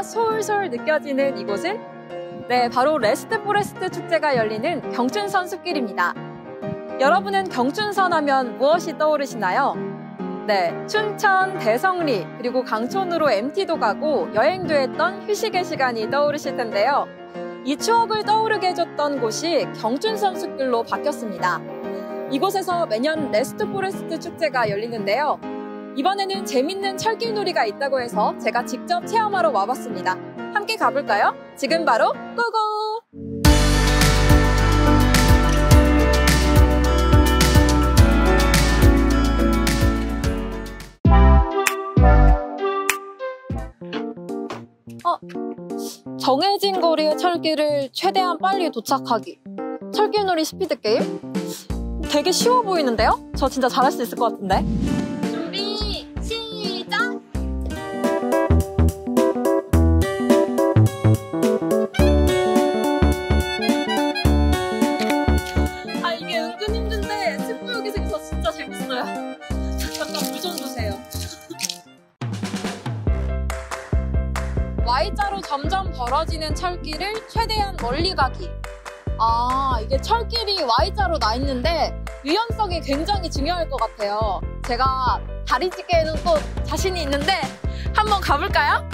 솔솔 느껴지는 이곳은 바로 레스트 포레스트 축제가 열리는 경춘선 숲길입니다. 여러분은 경춘선 하면 무엇이 떠오르시나요? 춘천, 대성리, 그리고 강촌으로 MT도 가고 여행도 했던 휴식의 시간이 떠오르실 텐데요. 이 추억을 떠오르게 해줬던 곳이 경춘선 숲길로 바뀌었습니다. 이곳에서 매년 레스트 포레스트 축제가 열리는데요. 이번에는 재밌는 철길놀이가 있다고 해서 제가 직접 체험하러 와봤습니다. 함께 가볼까요? 지금 바로 고고! 정해진 거리의 철길을 최대한 빨리 도착하기. 철길놀이 스피드게임? 되게 쉬워 보이는데요? 저 진짜 잘할 수 있을 것 같은데? 준비, 시작! 이게 은근 힘든데 승부욕이 생겨서 진짜 재밌어요. 잠깐 물 좀 주세요. Y자로 점점 벌어지는 철길을 최대한 멀리 가기. 이게 철길이 Y자로 나 있는데 유연성이 굉장히 중요할 것 같아요. 제가 다리 찢기에는 또 자신이 있는데 한번 가볼까요?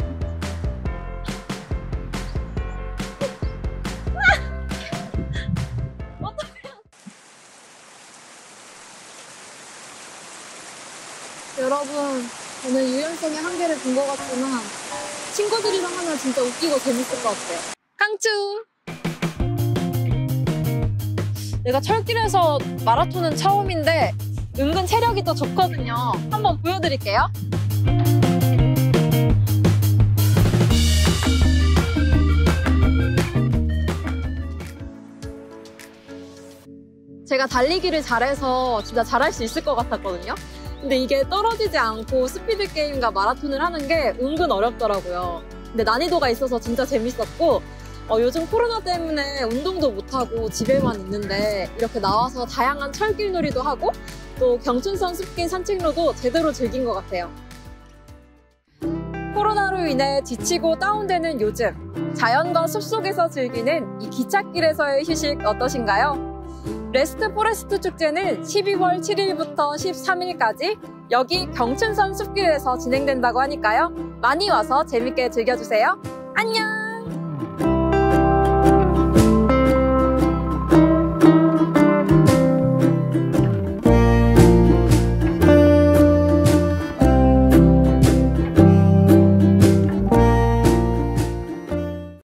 여러분, 저는 유연성의 한계를 본 것 같지만 친구들이랑 하면 진짜 웃기고 재밌을 것 같아요. 깡추! 내가 철길에서 마라톤은 처음인데 은근 체력이 또 좋거든요. 한번 보여드릴게요. 제가 달리기를 잘해서 진짜 잘할 수 있을 것 같았거든요. 근데 이게 떨어지지 않고 스피드 게임과 마라톤을 하는 게 은근 어렵더라고요. 근데 난이도가 있어서 진짜 재밌었고 요즘 코로나 때문에 운동도 못하고 집에만 있는데 이렇게 나와서 다양한 철길 놀이도 하고 또 경춘선 숲길 산책로도 제대로 즐긴 것 같아요. 코로나로 인해 지치고 다운되는 요즘, 자연과 숲속에서 즐기는 이 기찻길에서의 휴식 어떠신가요? 레스트 포레스트 축제는 12월 7일부터 13일까지 여기 경춘선 숲길에서 진행된다고 하니까요. 많이 와서 재밌게 즐겨주세요. 안녕!